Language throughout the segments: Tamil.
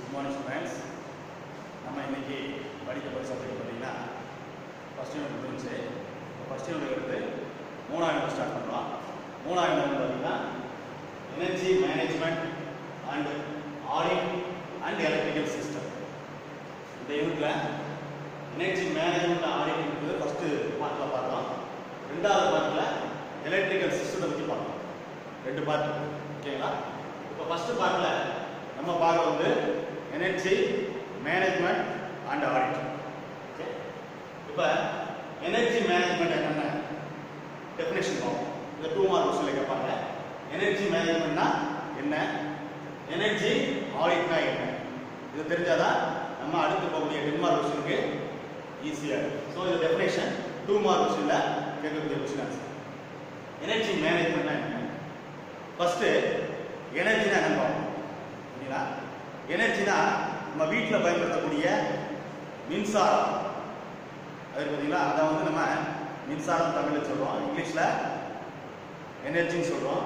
Good morning friends. நம்ம இன்னைக்கு படிக்க போற சப்ஜெக்ட் பாத்தீங்கன்னா ஃபர்ஸ்ட் யூனிட் முடிஞ்சு ஃபர்ஸ்ட் யூனிட் எடுத்து மூணாவது யூனிட் ஸ்டார்ட் பண்றோம். மூணாவது யூனிட் பாத்தீங்கன்னா energy management and audit and electrical system. இந்த யூனிட்ல எனர்ஜி மேனேஜ்மெண்ட் ஆடிட் ஃபர்ஸ்ட் பார்ட்ல பார்த்தோம். ரெண்டாவது பார்ட்ல எலக்ட்ரிக்கல் சிஸ்டத்தை பத்தி பார்த்தோம். ரெண்டு பார்ட் ஓகேங்களா? இப்போ ஃபர்ஸ்ட் பார்ட்ல நம்ம பார்க்க வந்து energy management and audit. Okay, இப்போ எனர்ஜி மேனேஜ்மெண்ட் என்னென்ன டெஃபினேஷன் பார்ப்போம். இந்த 2 மார்க் क्वेश्चनல கேட்பாங்க. எனர்ஜி மேனேஜ்மெண்ட்னா என்ன, எனர்ஜி ஆடிட்னா என்ன, இது தெரிஞ்சாதான் நம்ம அடுத்து போகக்கூடிய 10 மார்க் क्वेश्चनக்கு ஈஸியா இருக்கும். ஸோ இந்த டெஃபினேஷன் 2 மார்க் क्वेश्चनல கேட்கக்கூடிய क्वेश्चन ஆன்சர். எனர்ஜி மேனேஜ்மெண்ட்னா என்ன? ஃபர்ஸ்ட் எனர்ஜினா என்னன்னு பார்ப்போம். சரிங்களா? எனர்ஜினா நம்ம வீட்டில் பயன்படுத்தக்கூடிய மின்சாரம். அது பார்த்தீங்களா, அதை வந்து நம்ம மின்சாரம் தமிழில் சொல்கிறோம், இங்கிலீஷில் எனர்ஜின்னு சொல்கிறோம்,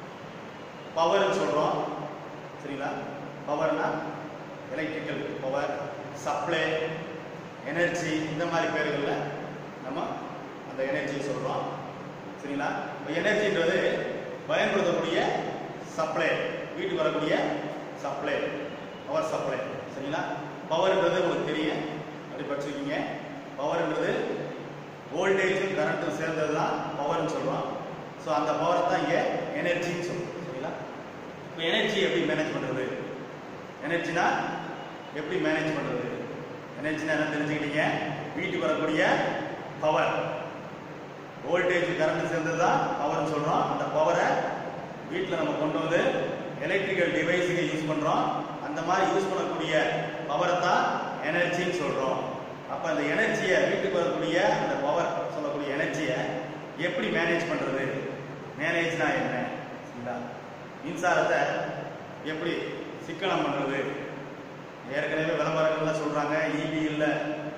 பவர்னு சொல்கிறோம். சரிங்களா? பவர்னா எலக்ட்ரிக்கல் பவர், சப்ளை, எனர்ஜி, இந்த மாதிரி பேர்களில் நம்ம அந்த எனர்ஜியை சொல்கிறோம். சரிங்களா? இப்போ எனர்ஜின்றது பயன்படுத்தக்கூடிய சப்ளை, வீட்டுக்கு வரக்கூடிய சப்ளை, பவர் சப்ளை. சரிங்களா? பவர்ன்றது உங்களுக்கு தெரியும், அப்படி படிச்சிருக்கீங்க. பவர்ன்றது வோல்டேஜும் கரண்ட்டும் சேர்ந்தது தான் பவர்னு சொல்கிறோம். ஸோ அந்த பவரை தான் இங்கே எனர்ஜின்னு சொல்கிறோம். சரிங்களா? இப்போ எனர்ஜி எப்படி மேனேஜ் பண்ணுறது, எனர்ஜினா எப்படி மேனேஜ் பண்ணுறது, எனர்ஜினா என்ன தெரிஞ்சுக்கிட்டீங்க? வீட்டுக்கு வரக்கூடிய பவர், வோல்டேஜ் கரண்ட் சேர்ந்தது தான் பவர்னு சொல்கிறோம். அந்த பவரை வீட்டில் நம்ம கொண்டு வந்து எலக்ட்ரிக்கல் டிவைஸுக்கு யூஸ் பண்ணுறோம். அந்த மாதிரி யூஸ் பண்ணக்கூடிய பவரை தான் எனர்ஜின்னு சொல்கிறோம். அப்போ அந்த எனர்ஜியை, வீட்டுக்கு வரக்கூடிய அந்த பவர் சொல்லக்கூடிய எனர்ஜியை எப்படி மேனேஜ் பண்ணுறது, மேனேஜ்னா என்ன? சரிங்களா? மின்சாரத்தை எப்படி சிக்கனம் பண்ணுறது? ஏற்கனவே விளம்பரங்கள்லாம் சொல்கிறாங்க, இபி இல்லை,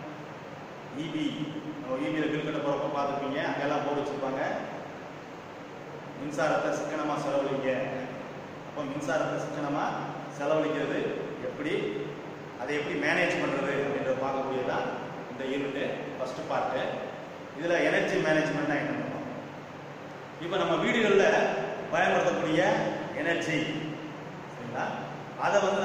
இபியில் பில் கட்ட போகிறப்ப பார்த்துருப்பீங்க, அங்கெல்லாம் போட்டு வச்சுருப்பாங்க மின்சாரத்தை சிக்கனமாக செலவழிங்க. அப்போ மின்சாரத்தை சிக்கனமாக செலவழிக்கிறது எப்படி, அதை எப்படி மேனேஜ் பண்ணுறது அப்படின்றத பார்க்கக்கூடியதான் இந்த யூனிட்டு ஃபர்ஸ்ட் பார்ட்டு. இதில் எனர்ஜி மேனேஜ்மெண்ட்னா என்ன பண்ணுவோம்? இப்போ நம்ம வீடுகளில் பயன்படுத்தக்கூடிய எனர்ஜி, சரிங்களா, அதை வந்து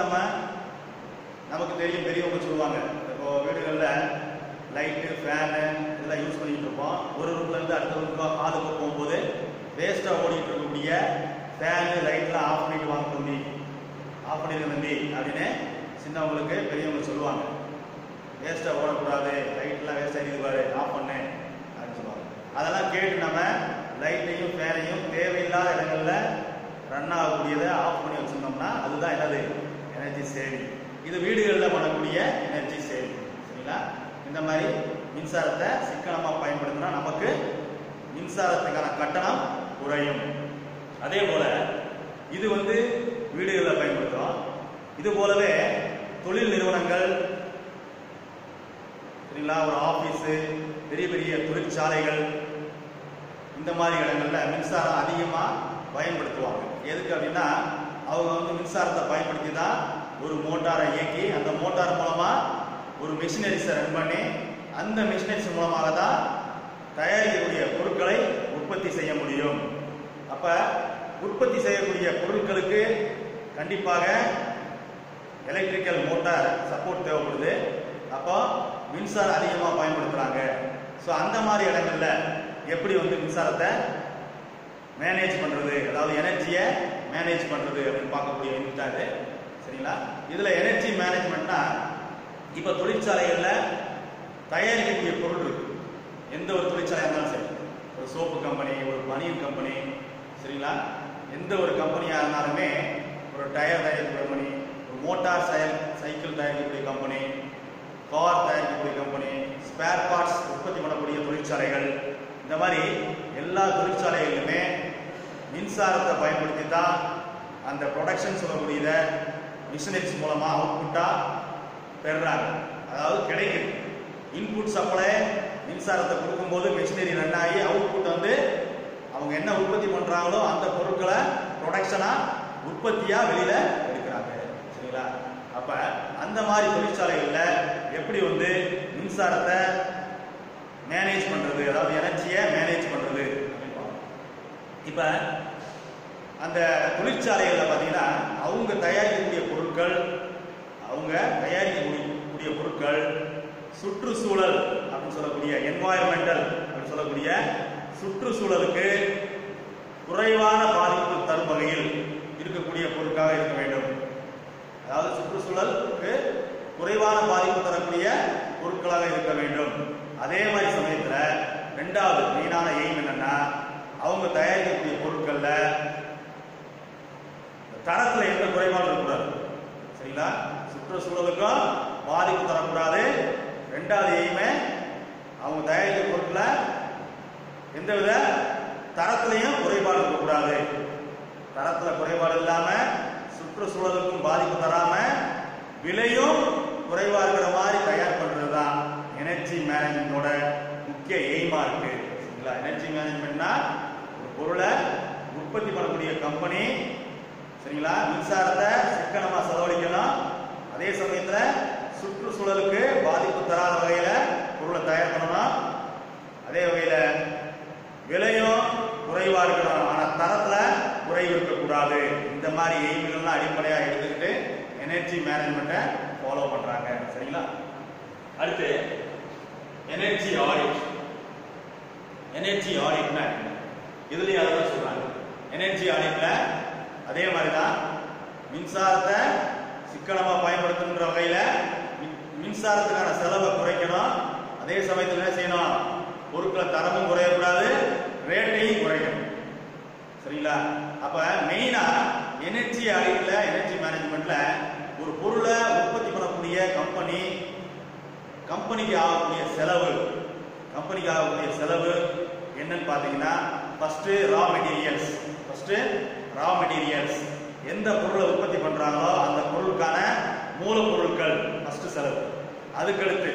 நமக்கு தெரியும், பெரியவங்க சொல்லுவாங்க. இப்போ வீடுகளில் லைட்டு, ஃபேனு இதெல்லாம் யூஸ் பண்ணிட்டு இருப்போம். ஒரு ரூம்லேருந்து அடுத்த ரூமுக்கு ஹாலுக்கு போகும்போது வேஸ்ட்டாக ஓடிட்டு இருக்கக்கூடிய ஃபேனு, லைட்லாம் ஆஃப் பண்ணிட்டு வாங்க தம்பி, ஆஃப் பண்ணிடுங்க தம்பி அப்படின்னு சின்னவங்களுக்கு பெரியவங்க சொல்லுவாங்க. வேஸ்ட்டாக ஓடக்கூடாது, லைட்லாம் வேஸ்ட்டாக இருக்குது, ஆஃப் பண்ணு அப்படின்னு சொல்லுவாங்க. அதெல்லாம் கேட்டு நம்ம லைட்டையும் ஃபேனையும் தேவையில்லாத இடங்களில் ரன் ஆகக்கூடியதை ஆஃப் பண்ணி வச்சுருந்தோம்னா அதுதான் என்னது, எனர்ஜி சேவிங். இது வீடுகளில் பண்ணக்கூடிய எனர்ஜி சேவிங். சரிங்களா? இந்த மாதிரி மின்சாரத்தை சிக்கனமாக பயன்படுத்தினா நமக்கு மின்சாரத்துக்கான கட்டணம் குறையும். அதே போல இது வந்து வீடுகளில் பயன்படுத்துகிறோம். இது போலவே தொழில் நிறுவனங்கள், சரிங்களா, ஒரு ஆபீஸு, பெரிய பெரிய தொழிற்சாலைகள், இந்த மாதிரி இடங்கள்ல மின்சாரம் அதிகமாக பயன்படுத்துவாங்க. எதுக்கு அப்படின்னா, அவங்க வந்து மின்சாரத்தை பயன்படுத்தி தான் ஒரு மோட்டாரை இயக்கி அந்த மோட்டார் மூலமா ஒரு மிஷினரிஸை ரன் பண்ணி அந்த மிஷினரிஸ் மூலமாக தான் தயாரிக்கக்கூடிய பொருட்களை உற்பத்தி செய்ய முடியும். அப்ப உற்பத்தி செய்யக்கூடிய பொருட்களுக்கு கண்டிப்பாக எலக்ட்ரிக்கல் மோட்டார் சப்போர்ட் தேவைப்படுது. அப்போ மின்சாரம் அதிகமாக பயன்படுத்துறாங்க. ஸோ அந்த மாதிரி இடங்கள்ல எப்படி வந்து மின்சாரத்தை மேனேஜ் பண்றது, அதாவது எனர்ஜியை மேனேஜ் பண்றது அப்படின்னு பார்க்கக்கூடிய யூனிட் தான் இது. சரிங்களா? இதுல எனர்ஜி மேனேஜ்மெண்ட்னா, இப்ப தொழிற்சாலைகள்ல தயாரிக்கக்கூடிய பொருள் இருக்கு. எந்த ஒரு தொழிற்சாலையாக இருந்தாலும் சரி, ஒரு சோப்பு கம்பெனி, ஒரு பனியன் கம்பெனி, சரிங்களா, எந்த ஒரு கம்பெனியாக இருந்தாலுமே, ஒரு டயர் தயாரிக்கக்கூடிய கம்பெனி, ஒரு மோட்டார் சைக்கிள் தயாரிக்கக்கூடிய கம்பெனி, கார் தயாரிக்கக்கூடிய கம்பெனி, ஸ்பேர் பார்ட்ஸ் உற்பத்தி பண்ணக்கூடிய தொழிற்சாலைகள், இந்த மாதிரி எல்லா தொழிற்சாலைகளிலுமே மின்சாரத்தை பயன்படுத்தி தான் அந்த ப்ரொடக்ஷன் சொல்லக்கூடியத மிஷினரிஸ் மூலமா அவுட்புட்டா பெறுறாங்க. அதாவது கிடைக்குது. இன்புட் சப்ளை மின்சாரத்தை கொடுக்கும்போது மிஷினரி ரன் ஆகி அவுட்புட் வந்து அவங்க என்ன உற்பத்தி பண்றாங்களோ அந்த பொருட்களை ப்ரொடக்ஷனா உற்பத்தியா வெளியில எடுக்கிறாங்க. சரிங்களா? அப்ப அந்த மாதிரி தொழிற்சாலைகள்ல எப்படி வந்து மின்சாரத்தை மேனேஜ் பண்றது, அதாவது எனர்ஜியை மேனேஜ் பண்றது அப்படின்னு பார்ப்போம். இப்ப அந்த தொழிற்சாலைகள்ல பாத்தீங்கன்னா அவங்க தயாரிக்கக்கூடிய பொருட்கள் சுற்றுச்சூழல் அப்படின்னு சொல்லக்கூடிய என்வாயர்மெண்டல் அப்படின்னு சொல்லக்கூடிய சுற்றுச்சூழலுக்கு குறைவான பாதிப்பு தரும் வகையில் இருக்கக்கூடிய பொருட்களாக இருக்க வேண்டும். அதாவது சுற்றுச்சூழலுக்கு குறைவான பாதிப்பு தரக்கூடிய பொருட்களாக இருக்க வேண்டும். அதே மாதிரி சமயத்துல ரெண்டாவது மெயினான எய்ம் என்னன்னா, அவங்க தயாரிக்கக்கூடிய பொருட்கள்ல தரத்துல எந்த குறைபாடும் இருக்கக்கூடாது. சரிங்களா? சுற்றுச்சூழலுக்கும் பாதிப்பு தரக்கூடாது. ரெண்டாவது எய்மே அவங்க தயாரிக்கிற பொருட்கள எந்தவித தரத்திலையும் குறைபாடு இருக்கக்கூடாது. தரத்துல குறைபாடு இல்லாம சுற்றுச்சூழலுக்கும் பாதிப்பு தராம விலையும் குறைவா இருக்கிற மாதிரி தயார் பண்றதுதான் எனர்ஜி மேனேஜ்மெண்டோட முக்கிய எய்மா இருக்கு. சரிங்களா? எனர்ஜி மேனேஜ்மெண்ட்னா ஒரு பொருளை உற்பத்தி பண்ணக்கூடிய கம்பெனி சரிங்களா மின்சாரத்தை சிக்கனமா செலவழிக்கணும், அதே சமயத்துல சுற்றுச்சூழலுக்கு பாதிப்பு தராத வகையில பொருளை தயார் பண்ணணும், அதே வகையில விலையும் குறைவா இருக்கணும், ஆனா தரத்துல குறைவு இருக்கக்கூடாது. இந்த மாதிரி எய்ம்கள்லாம் அடிப்படையா எடுத்துக்கிட்டு எனர்ஜி மேனேஜ்மெண்ட்டை ஃபாலோ பண்றாங்க. சரிங்களா? அடுத்து எனர்ஜி ஆடிட். எனர்ஜி ஆடிட்னா இதுலயும் அதான் சொல்றாங்க. எனர்ஜி ஆடிட்ல அதே மாதிரிதான் மின்சாரத்தை சிக்கனமா பயன்படுத்துகின்ற வகையில மின்சாரத்துக்கான செலவை குறைக்கணும், அதே சமயத்தில் என்ன செய்யணும், பொருட்களை தரமும் குறையக்கூடாது, ரேட்டையும் குறைக்கணும். சரிங்களா? அப்ப மெயினா எனர்ஜி ஆடிட்ல எனர்ஜி மேனேஜ்மெண்ட்ல ஒரு பொருளை உற்பத்தி பண்ணக்கூடிய கம்பெனிக்கு ஆகக்கூடிய செலவு என்னன்னு பாத்தீங்கன்னா ஃபர்ஸ்ட் ரா மெட்டீரியல்ஸ் எந்த பொருளை உற்பத்தி பண்றாங்களோ அந்த பொருளுக்கான மூலப்பொருட்கள் ஃபர்ஸ்ட் செலவு. அதுக்கடுத்து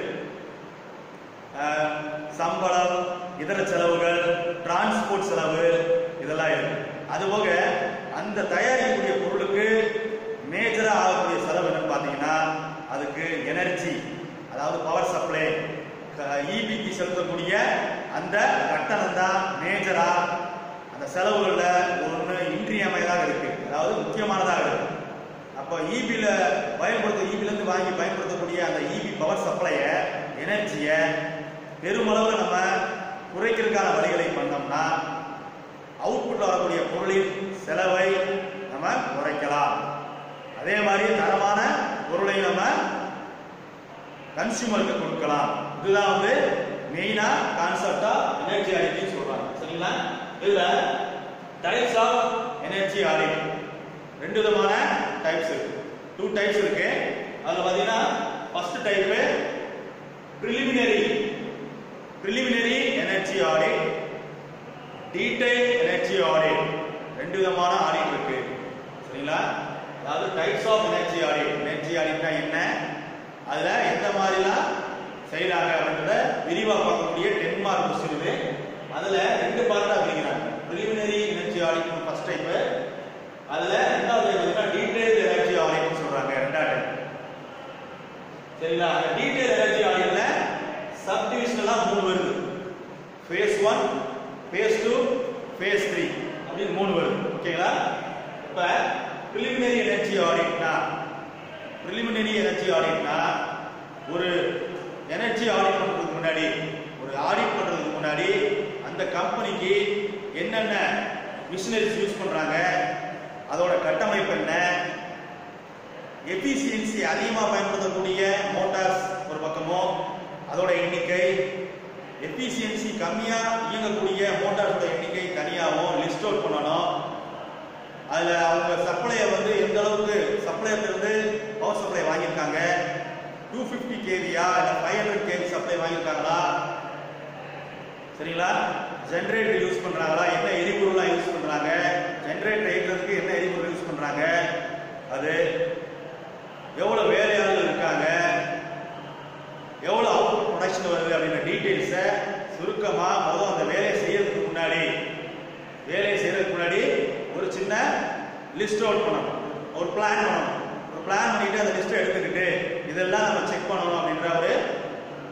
சம்பளம், இதர செலவுகள், டிரான்ஸ்போர்ட் செலவு இதெல்லாம் இருக்கு. அதுபோக அந்த தயாரிக்கக்கூடிய பொருளுக்கு மேஜரா ஆகக்கூடிய செலவு என்னன்னு பாத்தீங்கன்னா அதுக்கு எனர்ஜி, அதாவது பவர் சப்ளை, ஈபிக்கு செலுத்தக்கூடிய அந்த கட்டணம் தான் மேஜரா அந்த செலவுகள்ல ஒன்று இன்றியமையதாக இருக்கு, அதாவது முக்கியமானதாக இருக்கு. அப்போ ஈபில இருந்து வாங்கி பயன்படுத்தக்கூடிய அந்த ஈபி பவர் சப்ளைய எனர்ஜியை பெருமளவு நம்ம குறைக்கிறதுக்கான வழிகளை பண்ணோம்னா அவுட்புட்ல வரக்கூடிய பொருளின் செலவை நம்ம குறைக்கலாம். அதே மாதிரி தரமான பொருளை நம்ம கன்சியூமருக்கு கொடுக்கலாம். இதுதான் வந்து மெயினா கான்செப்ட் ஆஃப் எனர்ஜி ஆடிட் சொல்றாங்க. சரிங்களா? இதுல டைப்ஸ் ஆஃப் எனர்ஜி ஆடிட் ரெண்டு விதமான டைப்ஸ் இருக்கு, 2 டைப்ஸ் இருக்கு. அதுல பாத்தீங்கன்னா first type preliminary energy audit, detail energy audit. ரெண்டு விதமான ஆடிட் இருக்கு. சரிங்களா? அதாவது டைப்ஸ் ஆஃப் எனர்ஜி ஆடிட்னா என்ன, அதுல எந்த மாதிரிலாம் செய்யறாங்க அப்படின்றத விரிவா பார்க்கக்கூடிய 10 மார்க் கொஸ்டின் இது. அதுல 2 பார்ட்டா பிரிக்கிறாங்க. preliminary energy audit first type, அதுல ரெண்டாவது டைப் டீடைல் எனர்ஜி ஆடிட் சொல்றாங்க, ரெண்டாவது டைப். சரிங்களா? அந்த டீடைல் எனர்ஜி ஆடிட்ல சப் டிவிஷனலா 3 வருது. phase 1, phase 2, phase 3 அப்படி 3 வருது. ஓகேங்களா? இப்ப preliminary எனர்ஜி ஆடிட்னா ஒரு எனர்ஜி ஆடிட் பண்றதுக்கு முன்னாடி அந்த கம்பெனிக்கு என்னென்ன மிஷினரிஸ் யூஸ் பண்றாங்க, அதோட கட்டமைப்பு என்ன, எஃபிஷியன்சி அதிகமா பயன்படுத்தக்கூடிய மோட்டார்ஸ் ஒரு பக்கமோ அதோட எண்ணிக்கை, எஃபிஷியன்சி கம்மியா இயங்கக்கூடிய மோட்டார்ஸோட எண்ணிக்கை தனியாகவும் லிஸ்ட் அவுட் பண்ணணும். அதுல அவங்க சப்ளையை வந்து எந்த அளவுக்கு சப்ளையர்ல இருந்து பவர் சப்ளை வாங்கியிருக்காங்க, 250 kVயா இல்ல 500 kV சப்ளை வாங்கியிருக்காங்களா, சரிங்களா? ஜெனரேட்டர் யூஸ் பண்றாங்களா, என்ன எரிபொருளா யூஸ் பண்றாங்க, ஜெனரேட்டர் ஏற்றுறதுக்கு என்ன எரிபொருள் யூஸ் பண்றாங்க, அது எவ்வளவு வேலையாளர்கள் இருக்காங்க, எவ்வளவு அவுட்புட் ப்ரொடக்ஷன் வருது அப்படின்ற டீடைல்ஸை சுருக்கமா முதல்ல அந்த வேலையை செய்யறதுக்கு முன்னாடி ஒரு சின்ன லிஸ்ட் அவுட் பண்ணணும், ஒரு பிளான் பண்ணணும். ஒரு பிளான் பண்ணிட்டு அந்த லிஸ்ட்டை எடுத்துக்கிட்டு இதை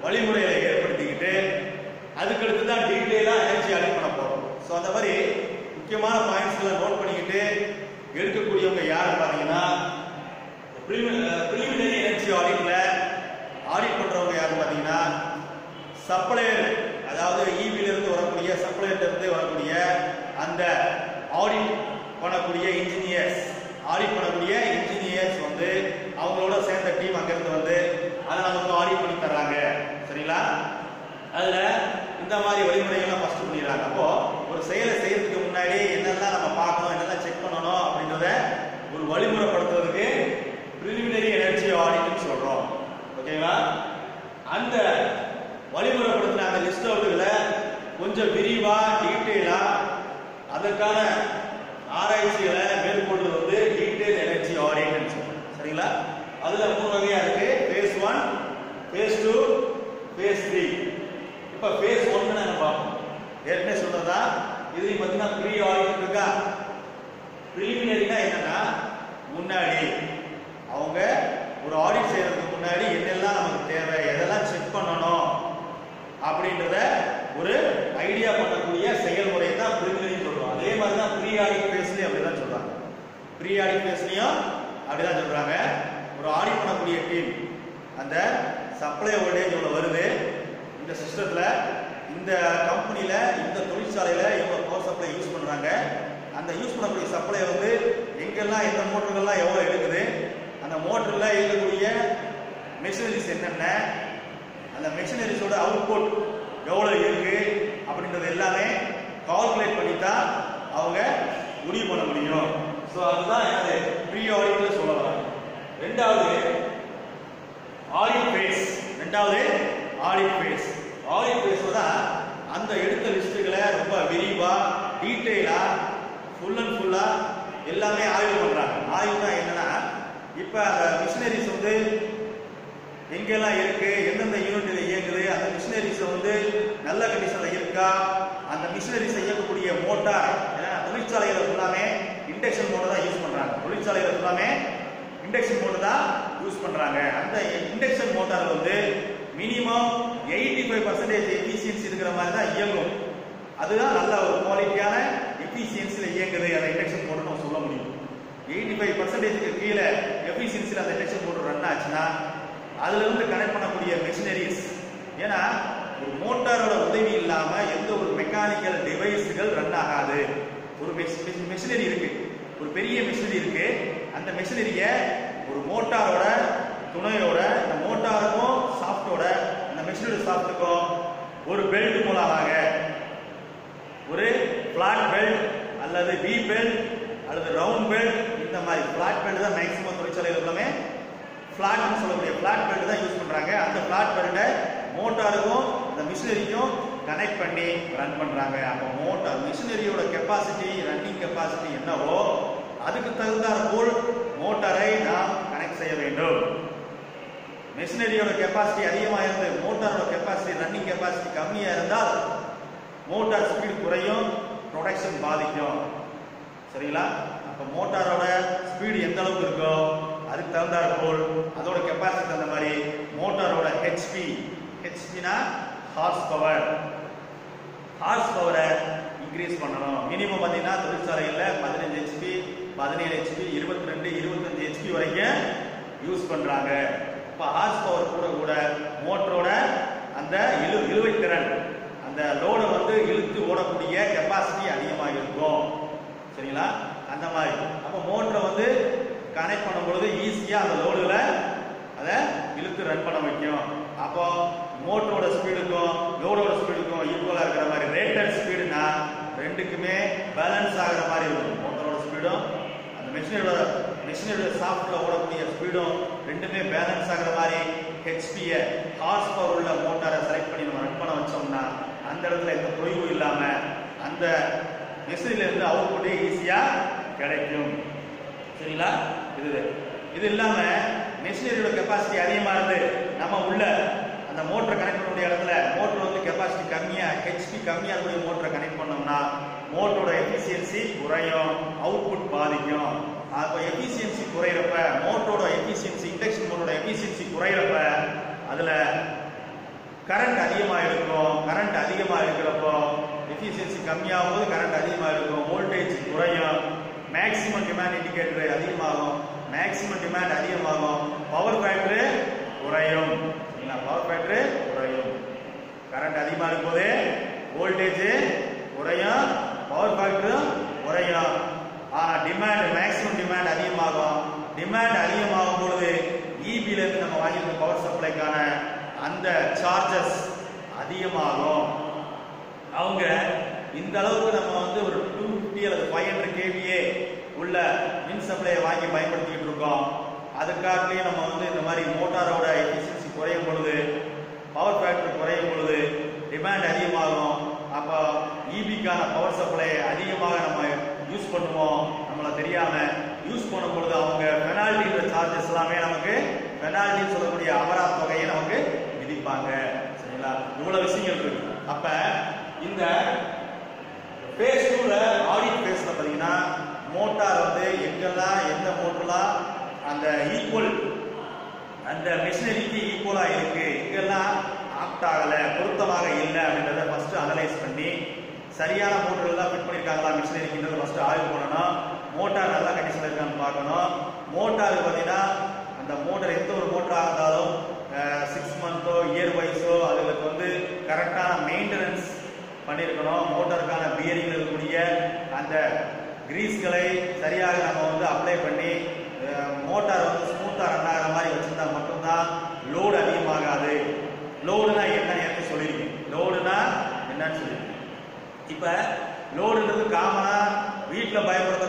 வழிமுறைகளை ஏற்படுத்திக்கிட்டு அதுக்கடுத்து தான் டீட்டெயிலாக எனர்ஜி ஆடிட் பண்ண போகிறோம். ஸோ அந்த மாதிரி முக்கியமான பாயிண்ட்ஸ்களை நோட் பண்ணிக்கிட்டு எடுக்கக்கூடியவங்க யார் பார்த்தீங்கன்னா ப்ரிலிமினரி எனர்ஜி ஆடிட்ல ஆடிட் பண்றவங்க யாரு பார்த்தீங்கன்னா சப்ளையர், அதாவது ஈவில இருந்து வரக்கூடிய சப்ளையர்ல இருந்து வரக்கூடிய அந்த ஆடிட் பண்ணக்கூடிய இன்ஜினியர்ஸ், ஆடிட் பண்ணக்கூடிய இன்ஜினியர்ஸ் வந்து அவங்களோட சேர்ந்த டீம் அங்கிருந்து வந்து அதை நமக்கு ஆடிட் பண்ணி தர்றாங்க. சரிங்களா? அதுல இந்த மாதிரி வழிமுறைகள்லாம் ஃபர்ஸ்ட் பண்ணிடுறாங்க. அப்போ ஒரு செயலை செய்யறதுக்கு முன்னாடி என்னெல்லாம் நம்ம பார்க்கணும், என்னெல்லாம் செக் பண்ணணும் அப்படின்றத ஒரு வழிமுறைப்படுத்துறதுக்கு ப்ரிலிமினரி எனர்ஜி ஆடிட்னு சொல்றோம். ஓகேங்களா? அந்த வழிமுறைப்படுத்தின அந்த லிஸ்ட் அவுட்டுகளை கொஞ்சம் விரிவா டீட்டெயிலா அதற்கான ஆராய்ச்சிகளை மேற்கொண்டு வந்து டீட்டெயில் எனர்ஜி ஆடிட்னு சொல்றோம். சரிங்களா? அதுல 3 வகையா இருக்கு. phase 1, phase 2, phase 3. இப்ப phase 1 நாம பார்ப்போம். ஏற்கனவே சொன்னதா இது பார்த்தீங்கன்னா ப்ரீ ஆடிட் இருக்கா. ப்ரிலிமினரினா என்னன்னா முன்னாடி அவங்க ஒரு ஆடிட் செய்யறதுக்கு முன்னாடி என்னெல்லாம் நமக்கு தேவை, எதெல்லாம் செக் பண்ணணும் அப்படின்றத ஒரு ஐடியா பண்ணக்கூடிய செயல்முறை தான் ப்ரிலிமினரி சொல்றோம். அதே மாதிரி தான் ப்ரீ ஆடிட் ஃபேஸ்லயும் அப்படிதான் சொல்றாங்க. ப்ரீ ஆடிட் ஃபேஸ்லயும் அப்படிதான் சொல்றாங்க. ஒரு ஆடிட் பண்ணக்கூடிய டீம் அந்த சப்ளை வோல்டேஜ் எவ்வளவு வருது, இந்த சிஸ்டத்துல இந்த கம்பெனில இந்த தொழிற்சாலையில எவ்வளவு பவர் சப்ளை யூஸ் பண்றாங்க, அந்த யூஸ் பண்ணக்கூடிய சப்ளை வந்து எங்கெல்லாம் எந்த மோட்டர்கள்லாம் எவ்வளவு எடுக்குது, அந்த மோட்டர்ல இருக்கக்கூடிய மெஷினரிஸ் என்னென்ன, அந்த மெஷினரிஸோட அவுட்புட் எவ்வளவு இருக்கு அப்படின்றது எல்லாமே கால்குலேட் பண்ணி தான் அவங்க முடிவு பண்ண முடியும். ஸோ அதுதான் என்னது ப்ரீ ஆடிட்ல சொல்ல வராங்க. ரெண்டாவது ஆடிட் ஃபேஸ். ஆடிட் ஃபேஸ்ல தான் அந்த எடுத்த லிஸ்ட்டுகளை ரொம்ப விரிவா டீட்டெயிலா ஃபுல் அண்ட் ஃபுல்லா எல்லாமே ஆய்வு பண்றாங்க. ஆய்வுனா என்னன்னா இப்ப அந்த மிஷினரிஸ் வந்து எங்கெல்லாம் இருக்கு, எந்தெந்த யூனிட்ல இயங்குது, அந்த மிஷினரிஸ் வந்து நல்ல கண்டிஷன்ல இருக்கா, அந்த மிஷினரிஸ் இயக்கக்கூடிய மோட்டார், ஏன்னா தொழிற்சாலைகளை ஃபுல்லாமே இண்டக்ஷன் மோட்டர் தான் யூஸ் பண்றாங்க. தொழிற்சாலைகளை ஃபுல்லாமே இண்டக்ஷன் மோட்டர் தான் யூஸ் பண்றாங்க. அந்த இண்டக்ஷன் மோட்டார் வந்து மினிமம் 85% எஃபிஷியன்சி இருக்கிற மாதிரி தான் இயங்கும். அதுதான் நல்ல ஒரு குவாலிட்டியான எஃபிஷியன்சில இயங்குது அந்த இண்டக்ஷன் மோட்டர் நம்ம சொல்ல முடியும். 85% கீழே எஃபிஷியன்சில அந்த இண்டக்ஷன் மோட்டர் ரன் ஆச்சுன்னா அதுல இருந்து கனெக்ட் பண்ணக்கூடிய மெஷினரிஸ், ஏன்னா ஒரு மோட்டாரோட உதவி இல்லாம எந்த ஒரு மெக்கானிக்கல் டிவைஸ்கள் ரன் ஆகாது. ஒரு மெஷினரி இருக்கு, ஒரு பெரிய மெஷினரி இருக்கு, அந்த மெஷினரிய ஒரு மோட்டாரோட துணையோட, இந்த மோட்டாருக்கும் சாஃப்டோட, அந்த மெஷினரி சாஃப்ட்டுக்கும் ஒரு பெல்ட் மூலமாக ஒரு பிளாட் பெல்ட் அல்லது வி பெல்ட் அல்லது ரவுண்ட் பெல்ட், இந்த மாதிரி பிளாட் பெல்ட் தான் மேக்ஸிமம் தொழிற்சாலைகள் எல்லாமே பிளாட்னு சொல்லக்கூடிய பிளாட் பெல்ட் தான் யூஸ் பண்றாங்க. அந்த பிளாட் பெல்ட்டை மோட்டாருக்கும் அந்த மிஷினரிக்கும் கனெக்ட் பண்ணி ரன் பண்றாங்க. அப்போ மோட்டார் மிஷினரியோட கெப்பாசிட்டி, ரன்னிங் கெப்பாசிட்டி என்னவோ அதுக்கு தகுந்தாற் போல் மோட்டாரை நாம் கனெக்ட் செய்ய வேண்டும். மிஷினரியோட கெப்பாசிட்டி அதிகமாக இருந்து மோட்டாரோட கெப்பாசிட்டி, ரன்னிங் கெப்பாசிட்டி கம்மியா இருந்தால் மோட்டார் ஸ்பீடு குறையும், ப்ரொடக்ஷன் பாதிக்கும். சரிங்களா? அப்ப மோட்டாரோட ஸ்பீடு எந்த அளவுக்கு இருக்கோ அதுக்கு தகுந்தாற் போல் அதோட கெப்பாசிட்டி தகுந்த மாதிரி மோட்டாரோட ஹெச்பினா ஹார்ஸ் பவரை இன்க்ரீஸ் பண்ணணும். மினிமம் பார்த்தீங்கன்னா தொழிற்சாலையில் 15 ஹெச்பி, 17 ஹெச்பி, 22, 25 ஹெச்பி வரைக்கும் யூஸ் பண்றாங்க. இப்போ ஹார்ஸ் பவர் கூட கூட மோட்டரோட அந்த இழுவை திறன், அந்த லோடை வந்து இழுத்து ஓடக்கூடிய கெப்பாசிட்டி அதிகமாக இருக்கும். சரிங்களா? அந்த மாதிரி அப்போ மோட்டரை வந்து கனெக்ட் பண்ணும் பொழுது ஈஸியா அந்த லோடுகளை அதை இழுத்து ரன் பண்ண வைக்கும். அப்போ மோட்டரோட ஸ்பீடுக்கும் லோடோட ஸ்பீடுக்கும் ஈக்குவலா இருக்கிற மாதிரி ரேட்டட் ஸ்பீடுனா ரெண்டுக்குமே பேலன்ஸ் ஆகிற மாதிரி இருக்கும். மோட்டரோட ஸ்பீடும் அந்த மிஷினரியோட சாஃப்ட்ல ஓடக்கூடிய ஸ்பீடும் ரெண்டுமே பேலன்ஸ் ஆகிற மாதிரி ஹெச்பியை ஹார்ஸ் பவர் உள்ள மோட்டாரை செலக்ட் பண்ணி நம்ம ரன் பண்ண வச்சோம்னா அந்த இடத்துல எந்த தொய்வு இல்லாம அந்த மிஷினில இருந்து அவுட்புட்டே ஈஸியா கிடைக்கும். சரிங்களா? இது இல்லாம மெஷினரியோட கெப்பாசிட்டி அதிகமா இருந்து நம்ம உள்ள அந்த மோட்டர் கனெக்ட் பண்ணக்கூடிய இடத்துல மோட்டர் வந்து கெப்பாசிட்டி கம்மியா, ஹெச்பி கம்மியா இருக்கக்கூடிய மோட்டரை கனெக்ட் பண்ணோம்னா மோட்டரோட எஃபிஷியன்சி குறையும், அவுட்புட் பாதிக்கும். அப்போ எஃபிஷியன்சி குறையிறப்ப மோட்டரோட எஃபிஷியன்சி, இண்டக்ஷன் மோட்டரோட எஃபிஷியன்சி குறையிறப்ப அதுல கரண்ட் அதிகமாக எடுக்கும். கரண்ட் அதிகமாக எடுக்கிறப்போ எஃபிஷியன்சி கம்மியாகும் போது கரண்ட் அதிகமாக எடுக்கும், வோல்டேஜ் குறையும், மேக்ஸிமம் டிமாண்ட் இண்டிகேட்டர் அதிகமாகும், மேக்ஸிமம் டிமாண்ட் அதிகமாகும், பவர் ஃபேக்டர் குறையும். பவர் ஃபேக்டர் குறையும். கரண்ட் அதிகமாக இருக்கும்போது வோல்டேஜ் குறையும், பவர் ஃபேக்டரும் குறையும். டிமாண்ட் மேக்ஸிமம் டிமாண்ட் அதிகமாகும். டிமாண்ட் அதிகமாகும் பொழுது இபில இருந்து நம்ம வாங்கியிருக்க பவர் சப்ளைக்கான அந்த சார்ஜஸ் அதிகமாகும். அவங்க இந்த அளவுக்கு நம்ம வந்து ஒரு 250 அல்லது 500 kVA உள்ள மின் சப்ளையை வாங்கி பயன்படுத்திட்டு இருக்கோம். அதுக்காகவே நம்ம வந்து இந்த மாதிரி மோட்டாரோட எஃபிஷியன்சி குறையும் பொழுது, பவர் ஃபேக்டர் குறையும் பொழுது டிமாண்ட் அதிகமாகும். அப்போ இபிக்கான பவர் சப்ளை அதிகமாக நம்ம யூஸ் பண்ணுவோம். நம்மளை தெரியாம யூஸ் பண்ணும் பொழுது அவங்க பெனால்டின்ற சார்ஜஸ் எல்லாமே நமக்கு பெனால்டின்னு சொல்லக்கூடிய அபராத தொகையை நமக்கு விதிப்பாங்க. சரிங்களா? இவ்வளவு விஷயங்கள் இருக்கு. அப்ப இந்த ஃபேஸ் 2ல ஆடிட் ஃபேஸ்ல பாத்தீங்கன்னா மோட்டார் வந்து எங்கெல்லாம் எந்த மோட்டர்லாம் அந்த ஈக்குவல் அந்த மெஷினரிக்கு ஈக்குவலா இருக்கு, எங்கெல்லாம் ஆப்ட் ஆகல, பொருத்தமாக இல்லை அப்படின்றத ஃபர்ஸ்ட் அனலைஸ் பண்ணி சரியான மோட்டர் எல்லாம் ஃபிட் பண்ணிருக்காங்களா மிஷினரிக்குன்றத ஃபர்ஸ்ட் ஆய்வு பண்ணணும். மோட்டார் நல்ல கண்டிஷன்ல இருக்கான்னு பார்க்கணும். மோட்டாருக்கு பார்த்தீங்கன்னா அந்த மோட்டர் எந்த ஒரு மோட்டராக இருந்தாலும் 6 மந்த்தோ இயர் வைஸோ அதுக்கு வந்து கரெக்டான மெயின்டெனன்ஸ் பண்ணியிருக்கணும். மோட்டருக்கான பியரிங் இருக்கக்கூடிய அந்த கிரீஸ்களை சரியாக நம்ம வந்து அப்ளை பண்ணி மோட்டார் வந்து ஸ்மூத்தா ரன் ஆகிற மாதிரி வச்சிருந்தா மட்டும்தான் லோடு அதிகமாகாது. லோடுனா என்னன்னு சொல்லியிருக்கேன். லோடுனா என்னன்னு சொல்லியிருக்கேன். இப்ப லோடுன்றது காமனா வீட்டில்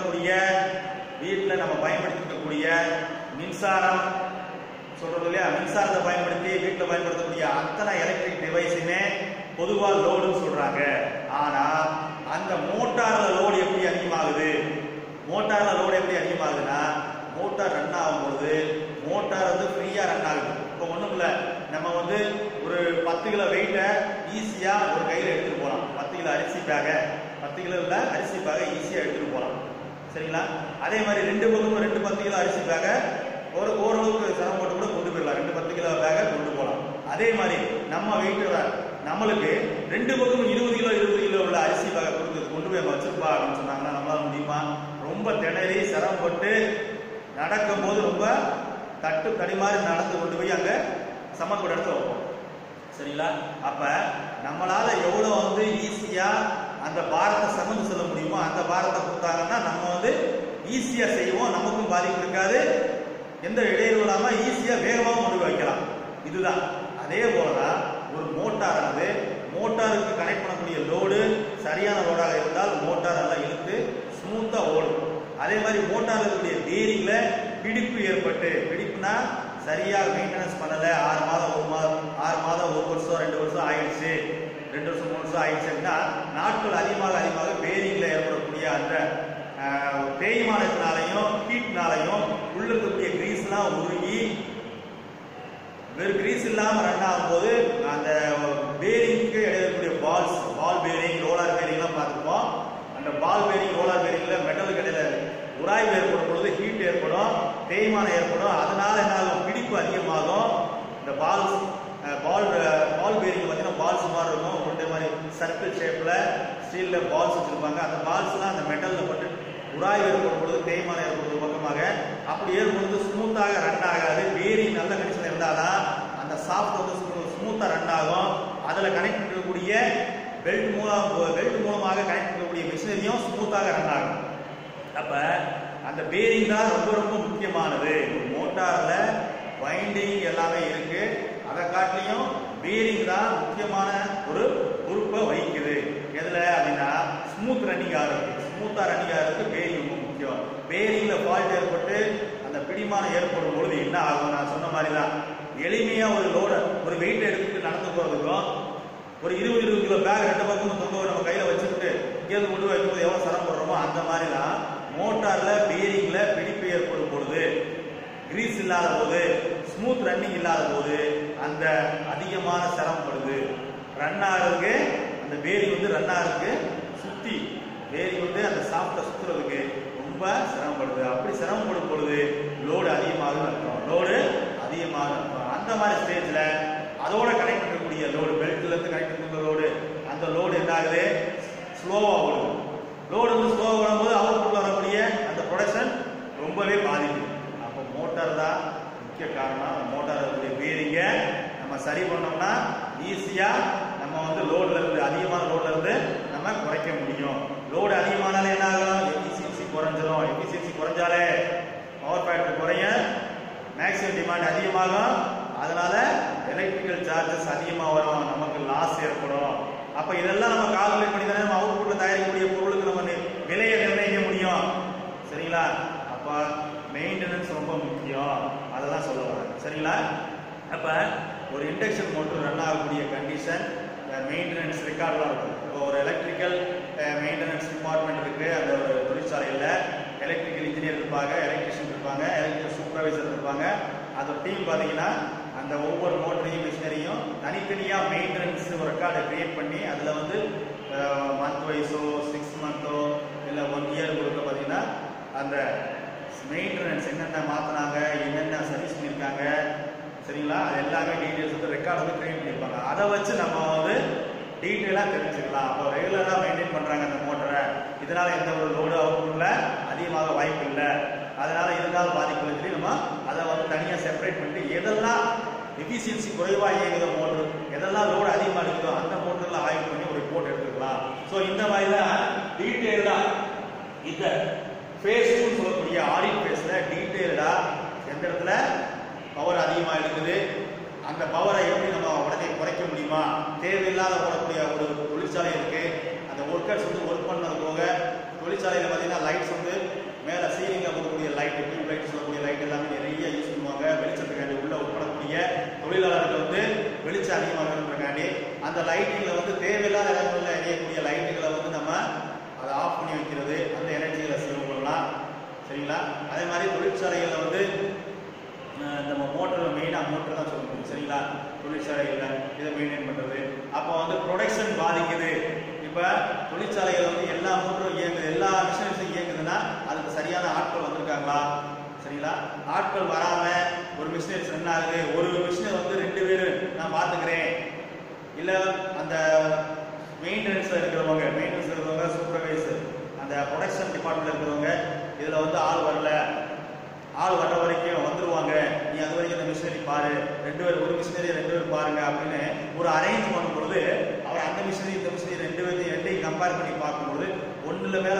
நம்ம பயன்படுத்தக்கூடிய மின்சாரம் சொல்றது இல்லையா, மின்சாரத்தை பயன்படுத்தி வீட்டில் பயன்படுத்தக்கூடிய அத்தனை எலக்ட்ரிக் டிவைஸுமே பொதுவாக லோடுன்னு சொல்றாங்க. ஆனா அந்த மோட்டார்ல லோடு எப்படி அதிகமாகுது? மோட்டார்ல லோடு எப்படி அதிகமாகுதுன்னா, மோட்டார் ரன் ஆகும்போது மோட்டார் வந்து ஃப்ரீயா ரன் ஆகுது. இப்போ ஒண்ணும் இல்லை, நம்ம வந்து ஒரு 10 கிலோ வெயிட்டை ஈஸியா ஒரு கையில எடுத்துட்டு போகலாம். 10 கிலோ அரிசி பேக்கை 10 கிலோ உள்ள அரிசி பேக்கை ஈஸியா எடுத்துட்டு போகலாம். சரிங்களா? அதே மாதிரி 2 பக்கமும் 2 10 கிலோ அரிசி பேக்கை ஓரளவுக்கு சிரமப்பட்டு கூட கொண்டு போயிடலாம். 2 10 கிலோ பேக்கை கொண்டு போகலாம். அதே மாதிரி நம்ம வெயிட் நம்மளுக்கு 2 பக்கமும் 20 கிலோ உள்ள அரிசி பேக்கை கொண்டு போய் வச்சிருப்பா அப்படின்னு சொன்னாங்கன்னா நம்மளால முடியுமா? ரொம்ப திணறி சிரமப்பட்டு நடக்கும் போது ரொம்ப தடி மாதிரி நடந்து கொண்டு போய் அங்க சமக்கூட இடத்துல வைப்போம். சரிங்களா? அப்ப நம்மளால எவ்வளவு வந்து ஈஸியா அந்த பாரத்தை சமந்து செல்ல முடியுமோ அந்த பாரத்தை கொடுத்தாங்கன்னா நம்ம வந்து ஈஸியா செய்வோம். நமக்கும் பாதிப்பு இருக்காது, எந்த இடையூறு இல்லாம ஈஸியா வேகமாக கொண்டு வைக்கலாம். இதுதான். அதே போலதான் ஒரு மோட்டாரானது மோட்டாருக்கு கனெக்ட் பண்ணக்கூடிய லோடு சரியான லோடாக இருந்தால் மோட்டார் நல்லா இழுத்து ஸ்மூத்தா ஓடும். அதே மாதிரி மோட்டார் இருக்கக்கூடிய பேரிங்ல பிடிப்பு ஏற்பட்டு, பிடிப்புனா சரியாக மெயின்டெனன்ஸ் பண்ணல, 6 மாதம் 1 மாதம் 6 மாதம் 1 வருஷம் 2 வருஷம் ஆயிடுச்சு, 2 வருஷம் 3 வருஷம் ஆயிடுச்சு அப்படின்னா நாட்கள் அதிகமாக பேரிங்ல ஏற்படக்கூடிய அந்த தேய்மானத்தினாலையும் ஹீட்னாலையும் உள்ள இருக்கக்கூடிய கிரீஸ் எல்லாம் உருகி வெறும் கிரீஸ் இல்லாம ரன் ஆகும் போது அந்த பேரிங்க்கு இடையில பால் பேரிங், ரோலர் பேரிங் எல்லாம் பார்த்துப்போம். அந்த பால் பேரிங், ரோலர் பேரிங்ல மெட்டலுக்கு இடையில உராய்வு ஏற்படும் பொழுது ஹீட் ஏற்படும், தேய்மானம் ஏற்படும். அதனால என்ன ஆகும்? பிடிப்பு அதிகமாகும். இந்த பால் பேரிங் பார்த்தீங்கன்னா பால்ஸ் மாதிரி இருக்கும். உருண்டை மாதிரி சர்க்கிள் ஷேப்ல ஸ்டீல்ல பால்ஸ் வச்சிருப்பாங்க. அந்த பால்ஸ் எல்லாம் அந்த மெட்டல்ல பட்டு உராய்வு ஏற்படும் பொழுது தேய்மானம் ஏற்படுறது பக்கமாக அப்படி ஏற்படுறது ஸ்மூத்தாக ரன் ஆகாது. பேரிங் நல்ல கண்டிஷன் இருந்தாதான் அந்த சாஃப்ட் வந்து ஸ்மூத்தா ரன் ஆகும். அதுல கனெக்ட் பண்ணக்கூடிய பெல்ட் மூலமாக கனெக்ட் பண்ணக்கூடிய மிஷினரியும் ஸ்மூத்தாக ரன் ஆகும். அப்ப அந்த பேரிங் தான் ரொம்ப முக்கியமானது. மோட்டார்ல வைண்டிங் எல்லாமே இருக்கு, அதை காட்டிலையும் பேரிங் தான் முக்கியமான ஒரு பொறுப்பை வகிக்குது. எதுல அப்படின்னா ஸ்மூத் ரன்னிங் ஆகுது. ஸ்மூத்தா ரன்னிங் ஆகிறதுக்கு பேரிங் ரொம்ப முக்கியம். பேரிங்ல ஃபால்ட் ஏற்பட்டு அந்த பிடிமானம் ஏற்படும் பொழுது என்ன ஆகும்? நான் சொன்ன மாதிரி தான் எளிமையா ஒரு வெயிட் எடுத்துட்டு நடந்து போறதுக்கும் ஒரு 20 கிலோ பேக் 2 பக்கமும் தொங்க நம்ம கையில வச்சுக்கிட்டு இங்கேருந்து கொண்டு வைக்கும்போது எவ்வளவு சிரமப்படுறோமோ அந்த மாதிரி தான் மோட்டார்ல பேரிங்ல பிடிப்பு ஏற்படும் பொழுது, கிரீஸ் இல்லாத போது, ஸ்மூத் ரன்னிங் இல்லாத போது அந்த அதிகமான சிரமப்படுது. ரன் ஆகிறதுக்கு அந்த பேரிங் வந்து ரன் ஆகிறதுக்கு சுத்தி பேரிங் வந்து அந்த சாஃப்டை சுத்துறதுக்கு ரொம்ப சிரமப்படுது. அப்படி சிரமப்படும் பொழுது லோடு அதிகமாக இருக்கும். அந்த மாதிரி ஸ்டேஜ்ல அதோட கனெக்ட் பண்ணக்கூடிய லோடு, பெல்ட்ல இருந்து கனெக்ட் பண்ணக்கூடிய லோடு, அந்த லோடு என்ன ஆகுது, ஸ்லோவா ஓடுது. லோடு வந்து ஸ்லோவா ஓடும்போது அவுட்புட்ல வரக்கூடிய அந்த ப்ரொடக்ஷன் ரொம்பவே பாதிக்கும். அப்போ மோட்டார் தான் முக்கிய காரணம். மோட்டார் பேரிங்க நம்ம சரி பண்ணோம்னா ஈஸியா நம்ம வந்து லோட்ல இருந்து, அதிகமான லோட்ல இருந்து நம்ம குறைக்க முடியும். லோடு அதிகமானாலே என்ன ஆகும், எஃபிஷியன்சி குறைஞ்சிரும். எஃபிஷியன்சி குறைஞ்சாலே பவர் ஃபேக்டர் குறைய, மேக்ஸிமம் டிமாண்ட் அதிகமாகும். அதனால எலக்ட்ரிக்கல் சார்ஜஸ் அதிகமாக வரும், நமக்கு லாஸ் ஏற்படும். அப்ப இதெல்லாம் நம்ம கால்குலேட் பண்ணி தானே நம்ம அவுட்புட்ல தயாரிக்கக்கூடிய பொருளுக்கு நம்ம விலையை நிர்ணயிக்க முடியும். சரிங்களா? அப்ப மெயின்டெனன்ஸ் ரொம்ப முக்கியம், அதெல்லாம் சொல்ல வரேன். சரிங்களா? அப்ப ஒரு இண்டக்ஷன் மோட்டர் ரன் ஆகக்கூடிய கண்டிஷன் மெயின்டெனன்ஸ் ரெக்கார்ட்லாம் இருக்கும். இப்போ ஒரு எலக்ட்ரிக்கல் மெயின்டெனன்ஸ் டிபார்ட்மெண்ட் இருக்கு, அந்த ஒரு தொழிற்சாலையில் எலக்ட்ரிக்கல் இன்ஜினியர் இருப்பாங்க, எலக்ட்ரிஷியன் இருப்பாங்க, எலக்ட்ரிக்கல் சூப்பர்வைசர் இருப்பாங்க. அந்த டீம் பார்த்தீங்கன்னா அந்த ஒவ்வொரு மோட்டரையும் மிஷினரியும் தனித்தனியாக மெயின்டெனன்ஸ் ரெக்கார்டை கிரியேட் பண்ணி அதில் வந்து மந்த் வைஸோ 6 மந்த்தோ இல்லை 1 இயர் கொடுக்க பார்த்தீங்கன்னா அந்த மெயின்டெனன்ஸ் என்னென்ன மாற்றினாங்க, என்னென்ன சர்வீஸ் பண்ணியிருக்காங்க, சரிங்களா, அது எல்லாமே டீட்டெயில்ஸ் வந்து ரெக்கார்டு வந்து கிரியேட் பண்ணியிருப்பாங்க. அதை வச்சு நம்ம வந்து டீட்டெயிலாக தெரிஞ்சுக்கலாம். அப்போ ரெகுலராக மெயின்டைன் பண்ணுறாங்க அந்த மோட்டரை, இதனால் எந்த ஒரு லோடு அவுட்புட்ல அதிகமாக வாய்ப்பு இல்லை, அதனால இருந்தால் பாதிப்பு சொல்லி நம்ம அதை வந்து தனியாக செப்பரேட் பண்ணிட்டு எதெல்லாம் எஃபிஷியன்சி குறைவாக இயங்குதோ மோட்ரு, எதெல்லாம் லோடு அதிகமாக இருக்குதோ அந்த மோட்டரில் ஆய்வு பண்ணி ஒரு ரிப்போர்ட் எடுத்துக்கலாம். ஸோ இந்த மாதிரி தான் டீட்டெயிலாக இந்த ஃபேஸ் 2 சொல்லக்கூடிய ஆடிட் ஃபேஸில் டீட்டெயிலாக எந்த இடத்துல பவர் அதிகமாக இருக்குது, அந்த பவரை எப்படி நம்ம உடனே குறைக்க முடியுமா, தேவையில்லாத போடக்கூடிய ஒரு தொழிற்சாலை இருக்கு, அந்த ஒர்க்கர்ஸ் வந்து ஒர்க் பண்ணது போக தொழிற்சாலையில் பார்த்தீங்கன்னா லைட்ஸ் வந்து மேலே சீலிங்கில் போடக்கூடிய லைட், டியூப் லைட் சொல்லக்கூடிய லைட் எல்லாமே நிறைய யூஸ் பண்ணுவாங்க. வெளிச்சத்துக்காண்டி உள்ள உட்படக்கூடிய தொழிலாளர்கள் வந்து வெளிச்சம் அதிகமாக வேணுன்றக்காண்டி அந்த லைட்டிங்கில் வந்து தேவையில்லாத இடங்களில் எரியக்கூடிய லைட்டுகளை வந்து நம்ம அதை ஆஃப் பண்ணி வைக்கிறது, அந்த எனர்ஜிகளை சேவ் பண்ணலாம். சரிங்களா? அதே மாதிரி தொழிற்சாலைகளில் வந்து நம்ம மோட்டர் மெயினாக மோட்டர் தான் சொல்ல முடியும். சரிங்களா? தொழிற்சாலைகளில் இதை மெயின்டைன் பண்ணுறது. அப்போ வந்து ப்ரொடக்ஷன் பாதிக்குது. இப்போ தொழிற்சாலைகள் வந்து எல்லா மோட்டரும் இயங்குது, எல்லா மிஷினரிஸும் இயங்குதுன்னா அதுக்கு சரியான ஆட்கள் வந்திருக்காங்களா? சரிங்களா? ஆட்கள் வராமல் ஒரு மிஷினரிஸ் ரன் ஆகுது, ஒரு மிஷினர் வந்து 2 பேர் நான் பார்த்துக்கிறேன், இல்லை அந்த மெயின்டெனன்ஸில் இருக்கிறவங்க சூப்பர்வைசர், அந்த ப்ரொடக்ஷன் டிபார்ட்மெண்ட்டில் இருக்கிறவங்க இதில் வந்து ஆள் வரல, ஆள் வர்ற வரைக்கும் வந்துருவாங்க, நீ அது வரைக்கும் அந்த மிஷினரி பாரு, 2 பேர், ஒரு மிஷினரி 2 பேர் பாருங்க அப்படின்னு ஒரு அரேஞ்ச் பண்ணும் பொழுது அவர் அந்த மிஷினரி இந்த மிஷினரி 2 பேர்த்தையும் கம்பேர் பண்ணி பார்க்கும்போது ஒன்றுல மேல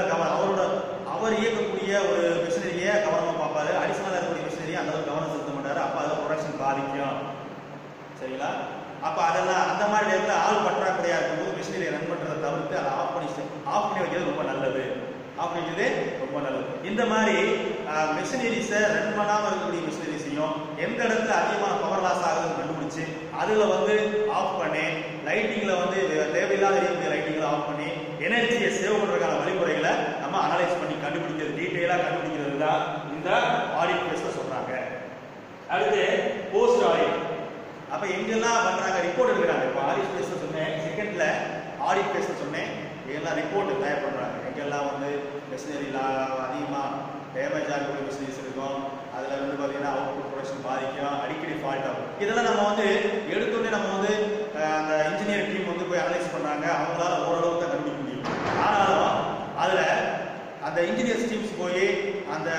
அவர் இயக்கக்கூடிய ஒரு மிஷினரியை கவனமாக பார்ப்பாரு, அடிஷனலாக இருக்கக்கூடிய மிஷினரியை அந்த அளவுக்கு கவனம் செலுத்த மாட்டாரு. அப்போ அதில் ப்ரொடக்ஷன் பாதிக்கும். சரிங்களா? அப்போ அதெல்லாம் அந்த மாதிரி நேரத்தில் ஆள் பற்றாக்குறையா இருக்கும்போது மிஷினரியை ரன் பண்ணுறதை தவிர்த்து அதை ஆஃப் பண்ணி வைக்கிறது ரொம்ப நல்லது. அப்படிங்கிறது ரொம்ப நல்லது. இந்த மாதிரி மிஷினரிஸை ரன் பண்ணாமல் இருக்கக்கூடிய மிஷினரிஸையும் எந்த இடத்துல அதிகமான பவர் லாஸ் ஆகுதுன்னு கண்டுபிடிச்சு அதில் வந்து ஆஃப் பண்ணி லைட்டிங்கில் வந்து தேவையில்லாத எரியக்கூடிய லைட்டிங்களை ஆஃப் பண்ணி எனர்ஜியை சேவ் பண்ணுறதுக்கான வழிமுறைகளை நம்ம அனலைஸ் பண்ணி கண்டுபிடிக்கிறது, டீட்டெயிலாக கண்டுபிடிக்கிறது தான் இந்த ஆடிட் ஃபேஸில் சொல்கிறாங்க. அடுத்து போஸ்ட் ஆடிட். அப்போ எங்கெல்லாம் பண்ணுறாங்க, ரிப்போர்ட் எடுக்கிறாங்க. இப்போ ஆடிட் ஃபேஸில் சொன்னேன், செகண்டில் ஆடிட் ஃபேஸில் சொன்னேன், எல்லாம் ரிப்போர்ட் தயார் பண்ணுறாங்க. எங்கெல்லாம் வந்து மிஷினரியில் அதிகமாக டேமேஜ் ஆகக்கூடிய மிஷினரிஸ் இருக்கும், அதில் வந்து பார்த்தீங்கன்னா அவுட்புட் ப்ரொடக்ஷன் பாதிக்கும், அடிக்கடி ஃபால்ட் ஆகும். இதெல்லாம் நம்ம வந்து எடுத்தோடனே நம்ம வந்து அந்த இன்ஜினியர் டீம் வந்து போய் அனலைஸ் பண்ணுறாங்க, அவங்களால ஓரளவுக்கு தான் கண்டுபிடிக்க முடியும். ஆனாலும் அதில் அந்த இன்ஜினியர்ஸ் டீம்ஸ் போய் அந்த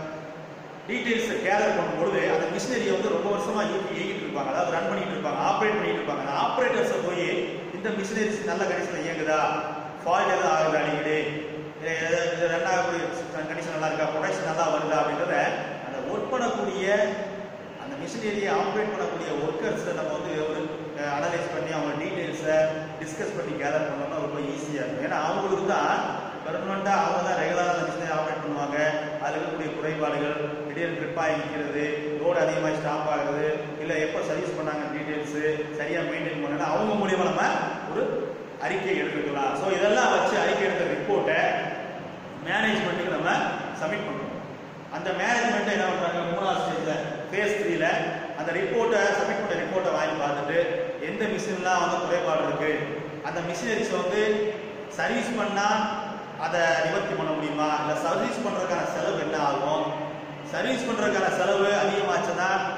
டீட்டெயில்ஸை கேதர் பண்ணும்பொழுது அந்த மிஷினரியை வந்து ரொம்ப வருஷமாக இயக்கிட்டு இருப்பாங்க, அதாவது ரன் பண்ணிட்டு இருப்பாங்க, ஆப்ரேட் பண்ணிட்டு இருப்பாங்க. அந்த ஆப்ரேட்டர்ஸை போய் இந்த மிஷினரிஸ் நல்ல கண்டிஷனில் இயங்குதா, ஃபால்ட் எதாவது ஆகுது, அடிக்கடி இது ரன் ஆகக்கூடிய கண்டிஷன் நல்லா இருக்கா, ப்ரொடக்ஷன் நல்லா வருதா அப்படின்றத அந்த ஒர்க் பண்ணக்கூடிய அந்த மிஷினரியை ஆப்ரேட் பண்ணக்கூடிய ஒர்க்கர்ஸை நம்ம வந்து ஒரு அனலைஸ் பண்ணி அவங்க டீட்டெயில்ஸை டிஸ்கஸ் பண்ணி கேதர் பண்ணோம்னா ரொம்ப ஈஸியாக இருக்கும். ஏன்னா அவங்களுக்கு தான் பெர்மனெண்ட்டாக அவங்க தான் ரெகுலராக அந்த மிஷினரி ஆப்ரேட் பண்ணுவாங்க. அதில் இருக்கக்கூடிய குறைபாடுகள், திடீர்னு ட்ரிப்பாக நிற்கிறது, லோடு அதிகமாக ஸ்டாப் ஆகுது, இல்லை எப்போ சர்வீஸ் பண்ணாங்க டீட்டெயில்ஸு சரியாக மெயின்டைன் பண்ணனா அவங்க மூலியமாக நம்ம ஒரு அறிக்கை எடுத்துக்கலாம். ஸோ இதெல்லாம் வச்சு அறிக்கை எடுத்த ரிப்போர்ட்டை மேனேஜ்மெண்ட்டுக்கு நம்ம சப்மிட் பண்ணுறோம். அந்த மேனேஜ்மெண்ட்டை என்ன பண்ணுறாங்க, 3ஆவது ஸ்டேஜில் ஃபேஸ் 3ல அந்த ரிப்போர்ட்டை சப்மிட் பண்ண ரிப்போர்ட்டை வாங்கி பார்த்துட்டு எந்த மிஷின்லாம் வந்து குறைபாடு இருக்குது, அந்த மிஷினரிஸை வந்து சர்வீஸ் பண்ணால் அதை நிவர்த்தி பண்ண முடியுமா, இல்லை சர்வீஸ் பண்ணுறதுக்கான செலவு என்ன ஆகும், சர்வீஸ் பண்ணுறதுக்கான செலவு அதிகமாச்சுன்னா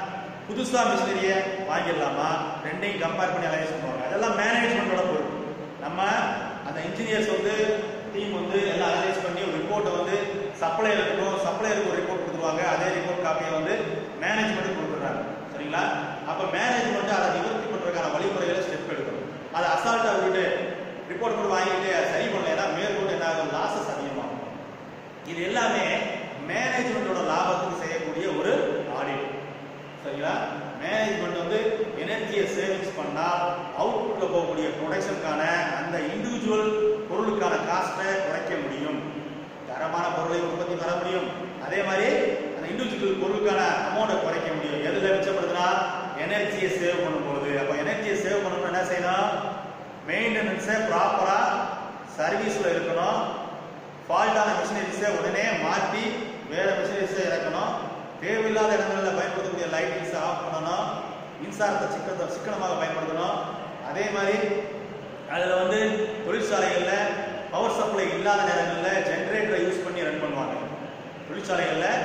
புதுசா மிஷினரியை வாங்கிடலாமா, ரெண்டையும் கம்பேர் பண்ணி அனலைஸ் பண்ணுவாங்க. அதெல்லாம் மேனேஜ்மெண்டோட பொறுப்பு. நம்ம அந்த இன்ஜினியர்ஸ் வந்து டீம் வந்து எல்லாம் அனலைஸ் பண்ணி ஒரு ரிப்போர்ட்டை வந்து சப்ளையருக்கு ஒரு ரிப்போர்ட் கொடுத்துருவாங்க. அதே ரிப்போர்ட் காப்பியை வந்து மேனேஜ்மெண்ட் கொடுத்துறாங்க. சரிங்களா? அப்ப மேனேஜ்மெண்ட் அதை நிவர்த்தி பண்றதுக்கான வழிமுறைகளை ஸ்டெப் எடுக்கணும். அதை அசால்ட்டா விட்டு ரிப்போர்ட் கூட வாங்கிட்டு சரி பண்ணலைன்னா மேற்கொண்டு என்ன ஆகும், லாஸஸ் அதிகமாகும். இது எல்லாமே மேனேஜ்மெண்டோட லாபத்துக்கு செய்யக்கூடிய ஒரு ஆடிட். சரிங்களா? மேனேஜ்மெண்ட் வந்து எனர்ஜியை சேவிங்ஸ் பண்ணா அவுட்புட்ல போகக்கூடிய ப்ரொடக்ஷனுக்கான அந்த இண்டிவிஜுவல் பொருளுக்கான காஸ்ட்டை குறைக்க முடியும். தரமான பொருளை உற்பத்தி பண்ண முடியும். அதே மாதிரி அந்த இண்டிவிஜுவல் பொருளுக்கான அமௌண்ட்டை குறைக்க முடியும். எதுல மிச்சப்படுதுன்னா எனர்ஜியை சேவ் பண்ணும்போது. அப்ப எனர்ஜியை சேவ் பண்ணணும்னா என்ன செய்யணும், மெயின்டெனன்ஸை ப்ராப்பரா சர்வீஸ்ல இருக்கணும். ஃபால்ட்டான மிஷினரிஸை உடனே மாற்றி வேற மிஷினரிஸை இறக்கணும். தேவையில்லாத இடங்களில் பயன்படுத்தக்கூடிய லைட்டிங்ஸை ஆஃப் பண்ணணும். மின்சாரத்தை சிக்கனமாக பயன்படுத்தணும். அதே மாதிரி அதில் வந்து தொழிற்சாலைகளில் பவர் சப்ளை இல்லாத நேரங்களில் ஜென்ரேட்டரை யூஸ் பண்ணி ரன் பண்ணுவாங்க. தொழிற்சாலைகளில்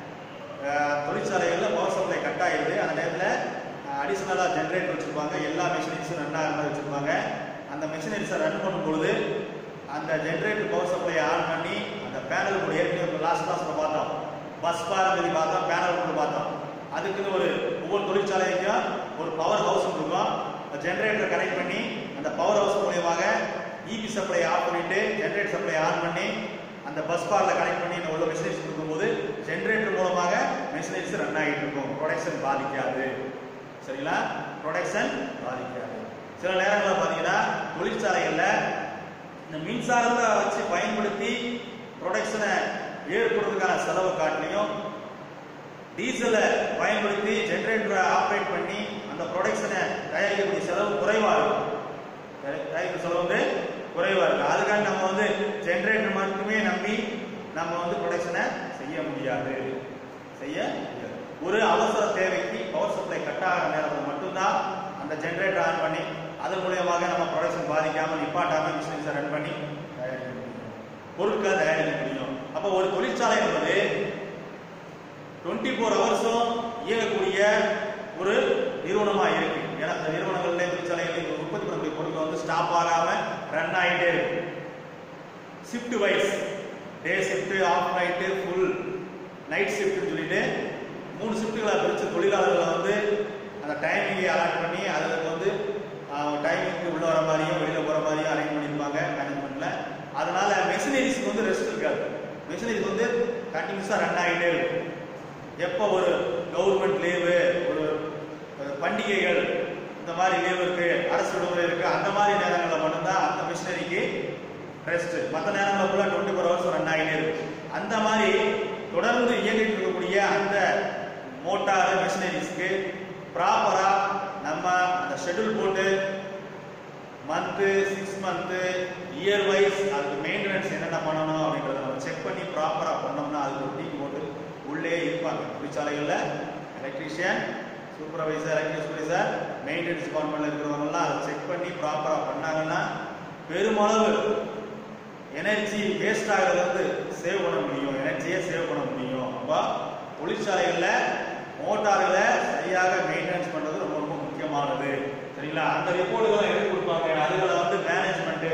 பவர் சப்ளை கட் ஆகிடுது. அந்த நேரத்தில் அடிஷ்னலாக ஜென்ரேட்டர் வச்சுருப்பாங்க. எல்லா மிஷினரிஸும் ரன் ஆகிற மாதிரி வச்சுருப்பாங்க. அந்த மிஷினரிஸை ரன் பண்ணும்பொழுது அந்த ஜென்ரேட்டர் பவர் சப்ளையை ஆன் பண்ணி அந்த பேனல் கூட ஏற்கனவே லாஸ்ட் கிளாஸில் பார்த்தோம், பஸ் பார் பற்றி பார்த்தோம், பேனல் கூட பார்த்தோம். அதுக்குன்னு ஒவ்வொரு தொழிற்சாலைக்கும் ஒரு பவர் ஹவுஸ் இருக்கும். ஜென்ரேட்டரை கனெக்ட் பண்ணி அந்த பவர் ஹவுஸ் மூலியமாக இபி சப்ளை ஆஃப் பண்ணிட்டு ஜென்ரேட்டர் சப்ளை ஆன் பண்ணி அந்த பஸ் பார்ல கனெக்ட் பண்ணி உள்ள மெஷினரிஸ் கொடுக்கும்போது ஜென்ரேட்டர் மூலமாக மெஷினரிஸ் ரன் ஆகிட்டு இருக்கும். ப்ரொடக்ஷன் பாதிக்காது. சரிங்களா? ப்ரொடக்ஷன் பாதிக்காது. சில நேரங்களில் பார்த்தீங்கன்னா தொழிற்சாலைகளில் இந்த மின்சாரத்தை வச்சு பயன்படுத்தி ப்ரொடக்ஷனை ஏற்படுறதுக்கான செலவு காட்டிலையும் டீசலை பயன்படுத்தி ஜென்ரேட்டரை ஆப்ரேட் பண்ணி அந்த ப்ரொடக்ஷனை தயாரிக்கக்கூடிய செலவு குறைவாக இருக்கும். தயாரிக்கிற செலவு வந்து குறைவாக இருக்கு. அதுக்காக நம்ம வந்து ஜென்ரேட்டர் மட்டுமே நம்பி நம்ம வந்து ப்ரொடக்ஷனை செய்ய முடியாது. ஒரு அவசர தேவைக்கு பவர் சப்ளை கட் ஆகிற நேரத்தில் மட்டும்தான் அந்த ஜென்ரேட்டர் ஆன் பண்ணி அதன் மூலியமாக நம்ம ப்ரொடக்ஷன் பாதிக்காமல் நிப்பாட்டாமல் மிஷினரிஸை ரன் பண்ணி தயாரிக்க முடியும், பொருட்களை தயாரிக்க முடியும். அப்போ ஒரு தொழிற்சாலை என்பது 24 ஹவர்ஸும் இயங்கக்கூடிய ஒரு நிறுவனமாக இருக்கு. ஏன்னா அந்த நிறுவனங்கள்ல தொழிற்சாலைகளில் உற்பத்தி பண்ணக்கூடிய பொருட்கள் வந்து ஸ்டாப் ஆகாம ரன் ஆகிட்டே இருக்கு. Shift wise, day shift, off night, full night ஷிஃப்ட்னு சொல்லிட்டு 3 ஷிஃப்ட்டுகளை பிரித்து தொழிலாளர்களை வந்து அந்த டைமிங்கை அலாட் பண்ணி அதுக்கு வந்து டைமிங்க்கு உள்ள வர மாதிரியும் வெளியில போற மாதிரியும் அரேஞ்ச் பண்ணியிருப்பாங்க மேனேஜ்மெண்ட்ல. அதனால மெஷினரிஸ்க்கு வந்து ரெஸ்ட் இருக்காது. மெஷினரிஸ் வந்து கண்டினியூஸா ரன் ஆகிட்டே இருக்கும். எப்போ ஒரு கவர்மெண்ட் லீவு, ஒரு பண்டிகைகள், இந்த மாதிரி லீவு இருக்கு, அரசு விடுமுறை இருக்கு, அந்த மாதிரி நேரங்களில் மட்டும்தான் அந்த மிஷினரிக்கு ரெஸ்ட். மற்ற நேரங்களில் ஃபுல்லாக 24 ஹவர்ஸ் ரன் ஆகிட்டே இருக்கு. அந்த மாதிரி தொடர்ந்து இயங்கிட்டு இருக்கக்கூடிய அந்த மோட்டார் மிஷினரிஸ்க்கு ப்ராப்பரா நம்ம அந்த ஷெட்யூல் போட்டு மந்த்து, 6 மந்த்து, இயர் வைஸ் அதுக்கு மெயின்டெனன்ஸ் என்னென்ன பண்ணணும் அப்படின்றத நம்ம செக் பண்ணி ப்ராப்பரா பண்ணோம்னா அதுக்கு ஒரு டீம் போட்டு உள்ளே இருப்பாங்க. தொழிற்சாலைகளில் electrician, supervisor, electric supervisor, maintenance டிபார்ட்மெண்ட்ல இருக்கிறவங்கலாம் அதை செக் பண்ணி ப்ராப்பரா பண்ணாங்கன்னா பெருமளவு எனர்ஜி வேஸ்ட் ஆகிறத வந்து சேவ் பண்ண முடியும், எனர்ஜியை சேவ் பண்ண முடியும். அப்போ தொழிற்சாலைகளில் மோட்டார்களை சரியாக மெயின்டெனன்ஸ் பண்றது ரொம்ப ரொம்ப முக்கியமானது. சரிங்களா? அந்த ரிப்போர்ட்டுகளை எடுத்து கொடுப்பாங்க. அதுகளை வந்து மேனேஜ்மெண்ட்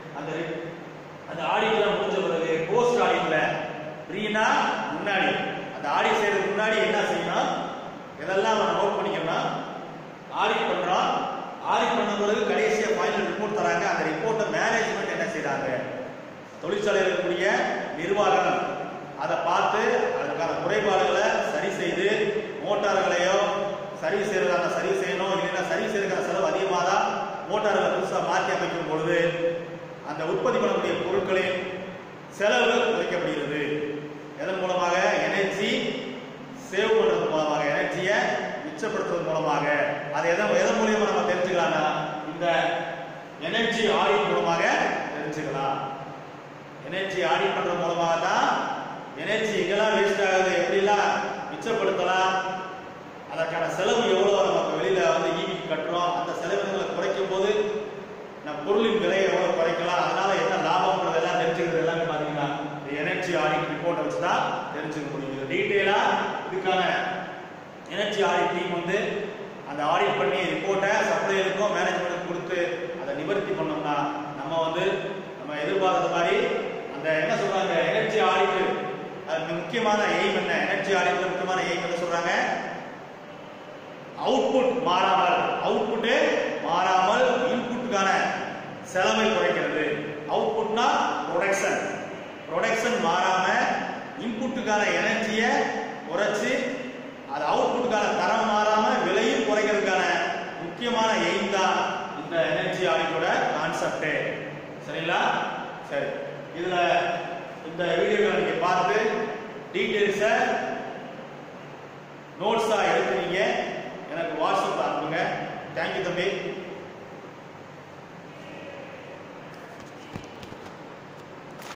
அந்த ஆடிட்லாம் முடிஞ்ச பிறகு போஸ்ட் ஆடிட்ல ப்ரீனா முன்னாடி அந்த ஆடிட் செய்யறதுக்கு முன்னாடி என்ன செய்யணும், இதெல்லாம் நம்ம நோட் பண்ணிக்கணும். ஆடிட் பண்றோம், ஆடிட் பண்ண பிறகு கடைசியா ஃபைனல் ரிப்போர்ட் தராங்க. அந்த ரிப்போர்ட்டை மேனேஜ்மெண்ட் என்ன செய்யறாங்க, தொழிற்சாலையில் இருக்கக்கூடிய நிர்வாகம் அதை பார்த்து அதுக்கான குறைபாடுகளை சரி செய்து மோட்டார்களையோ சர்வீஸ் செய்யறதா சர்வீஸ் செய்யணும், இல்லைன்னா சர்வீஸ் செய்யறதுக்கான செலவு அதிகமாக தான் மோட்டார்களை புதுசாக மாற்றி அமைக்கும் பொழுது அந்த உற்பத்தி பண்ணக்கூடிய பொருட்களின் செலவு குறைக்கப்படுகிறது. எதன் மூலமாக? எனர்ஜி சேவ் பண்றது மூலமாக, எனர்ஜியை மிச்சப்படுத்துறது மூலமாக. அதை எதன் மூலியமா நம்ம தெரிஞ்சுக்கலாம்னா இந்த எனர்ஜி ஆடிட் மூலமாக தெரிஞ்சுக்கலாம். எனர்ஜி ஆடிட் பண்றது மூலமாக தான் எனர்ஜி எங்கெல்லாம் வேஸ்ட் ஆகுது, எப்படிலாம் மிச்சப்படுத்தலாம், அதற்கான செலவு எவ்வளவு நமக்கு வெளியில வந்து ஈவி கட்டுறோம், அந்த செலவுகளை குறைக்கும் போது நம்ம பொருளின் விலையை எவ்வளவு குறைக்கலாம், அதனால என்ன லாபம்ன்றது எல்லாம் தெரிஞ்சுக்கிறது எல்லாமே பாத்தீங்கன்னா எனர்ஜி ஆடிட் ரிப்போர்ட்டை வச்சுதான் தெரிஞ்சுக்க முடியும். டீட்டெயிலா இதுக்கான எனர்ஜி ஆடிட் டீம் வந்து அந்த ஆடிட் பண்ணி ரிப்போர்ட்டை சப்ளையருக்கும் மேனேஜ்மெண்ட்டுக்கும் கொடுத்து அதை நிவர்த்தி பண்ணோம்னா நம்ம எதிர்பார்த்த மாதிரி அந்த என்ன சொல்றாங்க எனர்ஜி ஆடிட் அது முக்கியமான எய்ம் என்ன எனர்ஜி ஆடிட்ல முக்கியமான எய்ம் என்ன சொல்றாங்க அவுட்புட் மாறாமல் இன்புட்டுக்கான செலவை குறைக்கிறது. அவுட்புட்னா ப்ரொடக்ஷன் மாறாம இன்புட்டுக்கான எனர்ஜியை குறைச்சு அது அவுட்புட்டுக்கான தரம் மாறாம விலையும் குறைக்கிறதுக்கான முக்கியமான எய்ம் தான் இந்த எனர்ஜி ஆடிட்டோட கான்செப்ட். சரிங்களா? சரி, இதுல இந்த வீடியோவை நீங்க பார்த்து டீடைல்ஸை நோட்ஸா எடுத்து நீங்க எனக்கு வாட்ஸ்அப்ல அனுப்புங்க. தேங்க்யூ தம்பி.